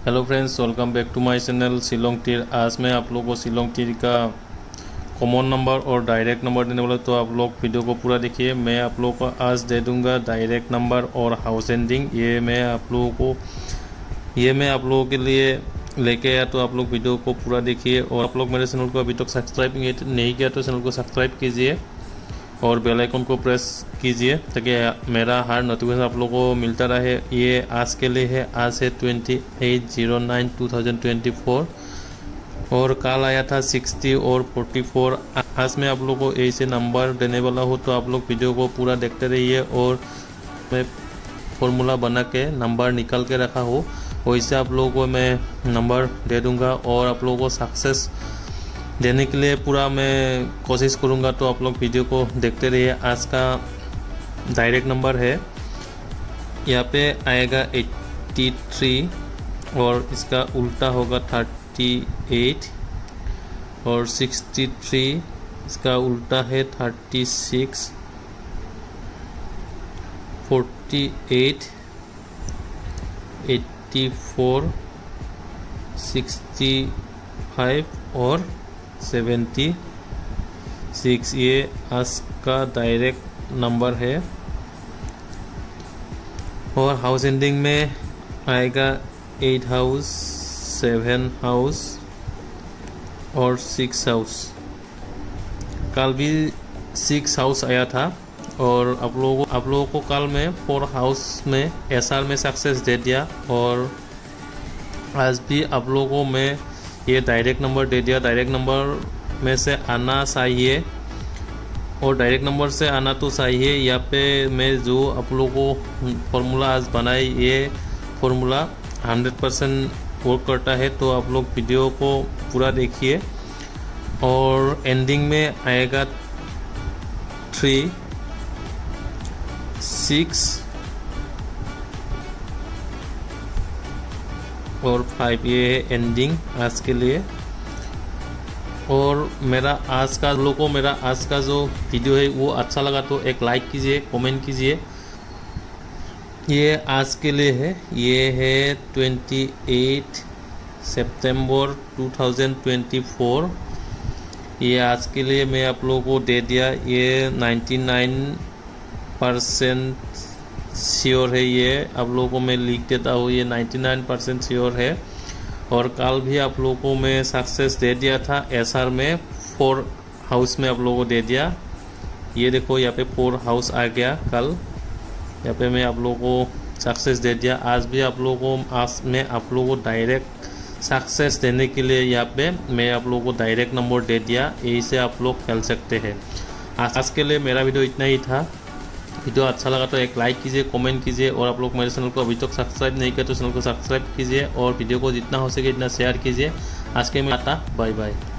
Hello friends, welcome back to my channel Shillong Teer. आज मैं आप लोगों को शिलोंग तीर का कॉमन नंबर और डायरेक्ट नंबर देने वाला, तो आप लोग वीडियो को पूरा देखिए। मैं आप लोगों को आज दे दूंगा डायरेक्ट नंबर और हाउस एंडिंग। ये मैं आप लोगों के लिए लेके आया, तो आप लोग वीडियो को पूरा देखिए। और आप लोग मेरे चैनल को अभी तक सब्सक्राइब नहीं किया तो चैनल को सब्सक्राइब कीजिए और बेल आइकन को प्रेस कीजिए ताकि मेरा हर नोटिफिकेशन आप लोगों को मिलता रहे। ये आज के लिए है, आज है 28/09/2024 और कल आया था 60 और 44। आज मैं आप लोगों को ऐसे नंबर देने वाला हूँ, तो आप लोग वीडियो को पूरा देखते रहिए। और मैं फॉर्मूला बना के नंबर निकाल के रखा हूँ, वैसे आप लोगों को मैं नंबर दे दूँगा और आप लोगों को सक्सेस देने के लिए पूरा मैं कोशिश करूंगा। तो आप लोग वीडियो को देखते रहिए। आज का डायरेक्ट नंबर है, यहाँ पे आएगा 83 और इसका उल्टा होगा 38 और 63 इसका उल्टा है 36, 48, 84, 65 और 76। ये आज का डायरेक्ट नंबर है। और हाउस एंडिंग में आएगा 8 हाउस, 7 हाउस और 6 हाउस। कल भी 6 हाउस आया था और आप लोगों को कल में 4 हाउस में एसआर में सक्सेस दे दिया। और आज भी आप लोगों को मैं ये डायरेक्ट नंबर दे दिया। डायरेक्ट नंबर में से आना चाहिए और डायरेक्ट नंबर से आना तो चाहिए। यहाँ पे मैं जो आप लोगों को फॉर्मूला आज बनाई, ये फॉर्मूला 100% वर्क करता है। तो आप लोग वीडियो को पूरा देखिए। और एंडिंग में आएगा 3, 6 और 5। ये है एंडिंग आज के लिए। और मेरा आज का जो वीडियो है वो अच्छा लगा तो एक लाइक कीजिए, कमेंट कीजिए। ये आज के लिए है, ये है 28 सितंबर 2024। ये आज के लिए मैं आप लोगों को दे दिया। ये 99% श्योर है। ये आप लोगों को मैं लिख देता हूँ, ये 99% श्योर है। और कल भी आप लोगों को मैं सक्सेस दे दिया था एसआर में, 4 हाउस में आप लोगों को दे दिया। ये देखो यहाँ पे 4 हाउस आ गया कल, यहाँ पे मैं आप लोगों को सक्सेस दे दिया। आज भी आप लोगों को डायरेक्ट सक्सेस देने के लिए यहाँ पे मैं आप लोगों को डायरेक्ट नंबर दे दिया। यही से आप लोग खेल सकते हैं। आज के लिए मेरा वीडियो इतना ही था। वीडियो अच्छा लगा तो एक लाइक कीजिए, कमेंट कीजिए। और आप लोग मेरे चैनल को अभी तक सब्सक्राइब नहीं किया तो चैनल को सब्सक्राइब कीजिए और वीडियो को जितना हो सके इतना शेयर कीजिए। आज के में आता, बाय बाय।